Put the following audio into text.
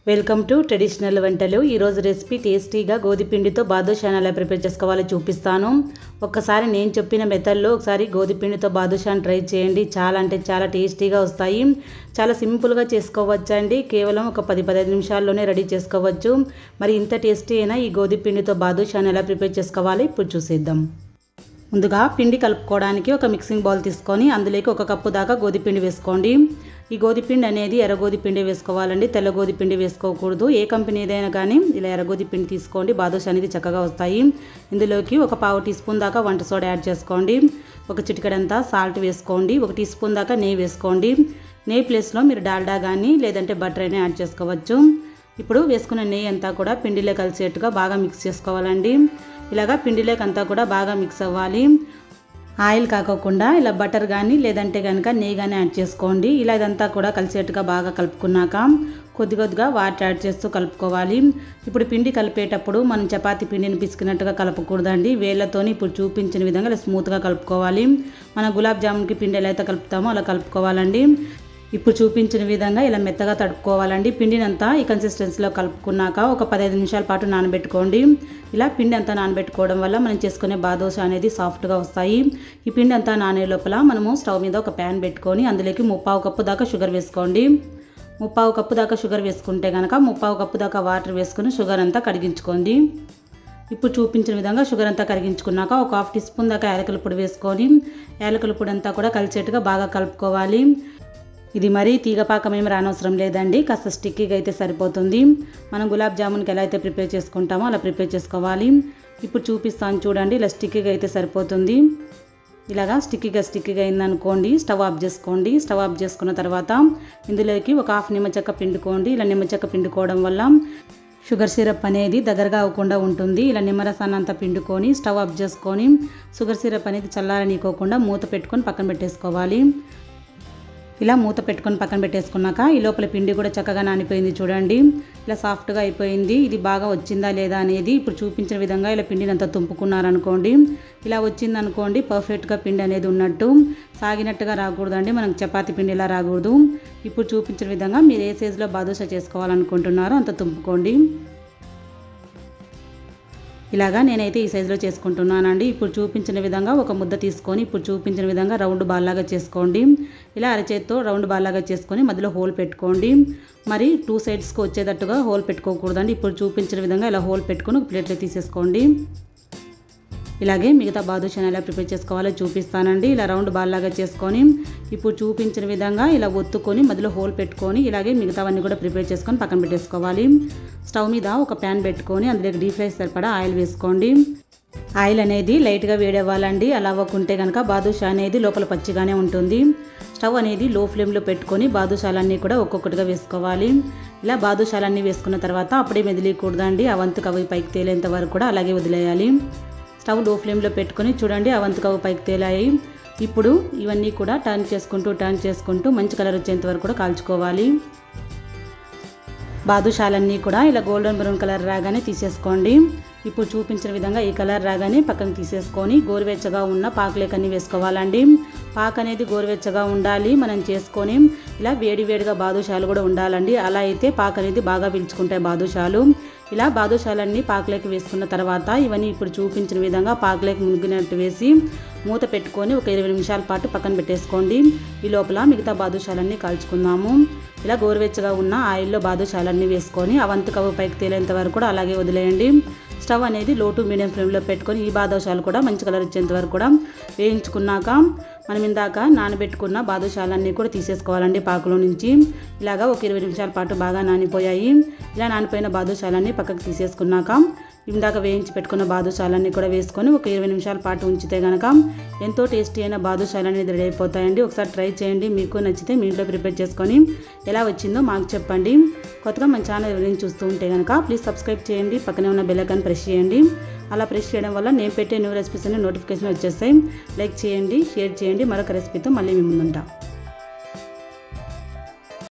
Welcome to traditional వంటలు. ఈరోజు recipe టేస్టీగా గోధుమపిండితో బాదుషాను ఎలా ప్రిపేర్ చేసుకోవాలో చూపిస్తాను. ఒక్కసారి నేను చెప్పిన మెథడ్లో ఒకసారి గోధుమపిండితో బాదుషాను ట్రై చేయండి. చాలా అంటే చాలా టేస్టీగా వస్తాయి. చాలా సింపుల్గా చేసుకోవచ్చండి. కేవలం ఒక 10-15 నిమిషాల్లోనే రెడీ చేసుకోవచ్చు. మరి ఇంత టేస్టీ అయినా ఈ గోధుమపిండితో బాదుషాను ఎలా ప్రిపేర్ చేసుకోవాలో ఇప్పుడు చూసేద్దాం. ముందుగా పిండి కలుపుకోవడానికి ఒక మిక్సింగ్ బౌల్ తీసుకొని అందులోకి 1 కప్పు దాకా గోధుమపిండి వేసుకోండి. ఈ గోధుమపిండి అనేది ఎర్ర గోధుమపిండి వేసుకోవాలండి, తెల్ల గోధుమపిండి వేసుకోకూడదు. ఏ కంపెనీ ఏదైనా కానీ ఇలా ఎర్ర గోధుమపిండి తీసుకోండి, బాదుషా అనేది చక్కగా వస్తాయి. ఇందులోకి ఒక 1/2 టీ స్పూన్ దాకా వంట సోడా యాడ్ చేసుకోండి. ఒక చిటికెడంతా సాల్ట్ వేసుకోండి. 1 టీ స్పూన్ దాకా నెయ్యి వేసుకోండి. నెయ్యి ప్లేస్లో మీరు డాల్డా కానీ లేదంటే బటర్ అయినా యాడ్ చేసుకోవచ్చు. ఇప్పుడు వేసుకున్న నెయ్యి అంతా కూడా పిండిలో కలిసేట్టుగా బాగా మిక్స్ చేసుకోవాలండి. ఇలాగా పిండిలోకి అంతా కూడా బాగా మిక్స్ అవ్వాలి. ఆయిల్ కాకోకుండా ఇలా బటర్ కానీ లేదంటే కనుక నెయ్యి కానీ యాడ్ చేసుకోండి. ఇలా ఇదంతా కూడా కలిసేట్టుగా బాగా కలుపుకున్నాక కొద్దిగా వాటర్ యాడ్ చేస్తూ కలుపుకోవాలి. ఇప్పుడు పిండి కలిపేటప్పుడు మనం చపాతీ పిండిని పిసికినట్టుగా కలపకూడదండి. వేళ్ళతోని ఇప్పుడు చూపించిన విధంగా ఇలా స్మూత్గా కలుపుకోవాలి. మన గులాబ్ జామున్కి పిండి ఎలా అయితే కలుపుతామో అలా కలుపుకోవాలండి. ఇప్పుడు చూపించిన విధంగా ఇలా మెత్తగా తడుపుకోవాలండి. పిండిని అంతా ఈ కన్సిస్టెన్సీలో కలుపుకున్నాక ఒక 15 నిమిషాల పాటు నానబెట్టుకోండి. ఇలా పిండి అంతా నానబెట్టుకోవడం వల్ల మనం చేసుకునే బాదుషా అనేది సాఫ్ట్గా వస్తాయి. ఈ పిండి అంతా నానే లోపల మనము స్టవ్ మీద ఒక ప్యాన్ పెట్టుకొని అందులోకి 3/4 కప్పు దాకా షుగర్ వేసుకోండి. 3/4 కప్పు దాకా షుగర్ వేసుకుంటే కనుక 3/4 కప్పు దాకా వాటర్ వేసుకొని షుగర్ అంతా కరిగించుకోండి. ఇప్పుడు చూపించిన విధంగా షుగర్ అంతా కరిగించుకున్నాక ఒక 1/2 టీ స్పూన్ దాకా యాలకుల పొడి వేసుకొని యాలకుల పొడి అంతా కూడా కలిసేట్టుగా బాగా కలుపుకోవాలి. ఇది మరీ తీగపాకం ఏమి రానవసరం లేదండి, కాస్త స్టిక్కీగా అయితే సరిపోతుంది. మనం గులాబ్ జామున్కి ఎలా అయితే ప్రిపేర్ చేసుకుంటామో అలా ప్రిపేర్ చేసుకోవాలి. ఇప్పుడు చూపిస్తాను చూడండి, ఇలా స్టిక్కీగా అయితే సరిపోతుంది. ఇలాగా స్టిక్కీగా అయిందనుకోండి స్టవ్ ఆఫ్ చేసుకోండి. స్టవ్ ఆఫ్ చేసుకున్న తర్వాత ఇందులోకి ఒక 1/2 నిమ్మచెక్క పిండుకోండి. ఇలా నిమ్మచెక్క పిండుకోవడం వల్ల షుగర్ సిరప్ అనేది దగ్గరగా అవ్వకుండా ఉంటుంది. ఇలా నిమ్మరసాన్ని అంతా పిండుకొని స్టవ్ ఆఫ్ చేసుకొని షుగర్ సిరప్ అనేది చల్లారనీకోకుండా మూత పెట్టుకొని పక్కన పెట్టేసుకోవాలి. ఇలా మూత పెట్టుకొని పక్కన పెట్టేసుకున్నాక ఈ లోపల పిండి కూడా చక్కగా నానిపోయింది చూడండి. ఇలా సాఫ్ట్గా అయిపోయింది. ఇది బాగా వచ్చిందా లేదా అనేది ఇప్పుడు చూపించిన విధంగా ఇలా పిండిని అంతా తుంపుకున్నారనుకోండి. ఇలా వచ్చిందనుకోండి పర్ఫెక్ట్గా పిండి అనేది ఉన్నట్టు. సాగినట్టుగా రాకూడదండి, మనకు చపాతీ పిండి ఇలా రాకూడదు. ఇప్పుడు చూపించిన విధంగా మీరు ఏ సైజులో బాదుషా చేసుకోవాలనుకుంటున్నారో అంత తుంపుకోండి. ఇలాగా నేనైతే ఈ సైజులో చేసుకుంటున్నానండి. ఇప్పుడు చూపించిన విధంగా ఒక ముద్ద తీసుకొని ఇప్పుడు చూపించిన విధంగా రౌండ్ బాల్ లాగా చేసుకోండి. ఇలా అరచేత్తో రౌండ్ బాల్ లాగా చేసుకొని మధ్యలో హోల్ పెట్టుకోండి. మరి 2 సైడ్స్కి వచ్చేటట్టుగా హోల్ పెట్టుకోకూడదండి. ఇప్పుడు చూపించిన విధంగా ఇలా హోల్ పెట్టుకొని ఒక ప్లేట్లో తీసేసుకోండి. ఇలాగే మిగతా బాదుషాను ఎలా ప్రిపేర్ చేసుకోవాలో చూపిస్తానండి. ఇలా రౌండ్ బాల్ లాగా చేసుకొని ఇప్పుడు చూపించిన విధంగా ఇలా ఒత్తుకొని మధ్యలో హోల్ పెట్టుకొని ఇలాగే మిగతావన్నీ కూడా ప్రిపేర్ చేసుకొని పక్కన పెట్టేసుకోవాలి. స్టవ్ మీద ఒక ప్యాన్ పెట్టుకొని అందులోకి డీప్ ఫ్రై సరిపడా ఆయిల్ వేసుకోండి. ఆయిల్ అనేది లైట్గా వేడవ్వాలండి. అలా అవ్వకుంటే కనుక బాదుషా అనేది లోపల పచ్చిగానే ఉంటుంది. స్టవ్ అనేది లో ఫ్లేమ్లో పెట్టుకొని బాదుషాలన్నీ కూడా ఒక్కొక్కటిగా వేసుకోవాలి. ఇలా బాదుషాలన్నీ వేసుకున్న తర్వాత అప్పుడే మెదిలీకూడదండి. అవంతుకు అవి పైకి తేలేంత వరకు కూడా అలాగే వదిలేయాలి. స్టవ్ లో ఫ్లేమ్లో పెట్టుకొని చూడండి అవంతుకు అవి పైకి తేలాయి. ఇప్పుడు ఇవన్నీ కూడా టర్న్ చేసుకుంటూ మంచి కలర్ వచ్చేంత వరకు కూడా కాల్చుకోవాలి. బాదుషాలన్నీ కూడా ఇలా గోల్డెన్ బ్రౌన్ కలర్ రాగానే తీసేసుకోండి. ఇప్పుడు చూపించిన విధంగా ఈ కలర్ రాగానే పక్కన తీసేసుకొని గోరువెచ్చగా ఉన్న పాకులేకన్నీ వేసుకోవాలండి. పాకు అనేది గోరువెచ్చగా ఉండాలి మనం చేసుకొని. ఇలా వేడిగా బాదుషాలు కూడా ఉండాలండి. అలా అయితే పాకు అనేది బాగా పీల్చుకుంటాయి బాదుషాలు. ఇలా బాదుషాలన్నీ పాకులోకి వేసుకున్న తర్వాత ఇవన్నీ ఇప్పుడు చూపించిన విధంగా పాకులోకి మునిగినట్టు వేసి మూత పెట్టుకొని ఒక 20 నిమిషాల పాటు పక్కన పెట్టేసుకోండి. ఈ లోపల మిగతా బాదుషాలన్నీ కాల్చుకుందాము. ఇలా గోరువెచ్చగా ఉన్న ఆయిల్లో బాదుషాలన్నీ వేసుకొని అవంతుకవు పైకి తేలేంత వరకు కూడా అలాగే వదిలేయండి. స్టవ్ అనేది లో టు మీడియం ఫ్లేమ్లో పెట్టుకొని ఈ బాదుషాలు కూడా మంచి కలర్ వచ్చేంత వరకు కూడా వేయించుకున్నాక మనం ఇందాక నానబెట్టుకున్న బాదుషాలన్నీ కూడా తీసేసుకోవాలండి పాకులో నుంచి. ఇలాగా ఒక 20 నిమిషాల పాటు బాగా నానిపోయాయి. ఇలా నానిపోయిన బాదుషాలన్నీ పక్కకు తీసేసుకున్నాక ఇందాక వేయించి పెట్టుకున్న బాదుషాలన్నీ కూడా వేసుకొని ఒక 20 నిమిషాల పాటు ఉంచితే కనుక ఎంతో టేస్టీ అయిన బాదుషాలు అనేది రెడీ అయిపోతాయండి. ఒకసారి ట్రై చేయండి. మీకు నచ్చితే మీ ఇంట్లో ప్రిపేర్ చేసుకొని ఎలా వచ్చిందో మాకు చెప్పండి. కొత్తగా మన ఛానల్ ఎవరైనా చూస్తూ ఉంటే కనుక ప్లీజ్ సబ్స్క్రైబ్ చేయండి. పక్కనే ఉన్న బెల్ ఐకాన్ ప్రెస్ చేయండి. అలా ప్రెస్ చేయడం వల్ల నేను పెట్టే న్యూ రెసిపీస్ అన్ని నోటిఫికేషన్ వచ్చేస్తాయి. లైక్ చేయండి, షేర్ చేయండి. మరొక రెసిపీతో మళ్ళీ మీ ముందుంటాం.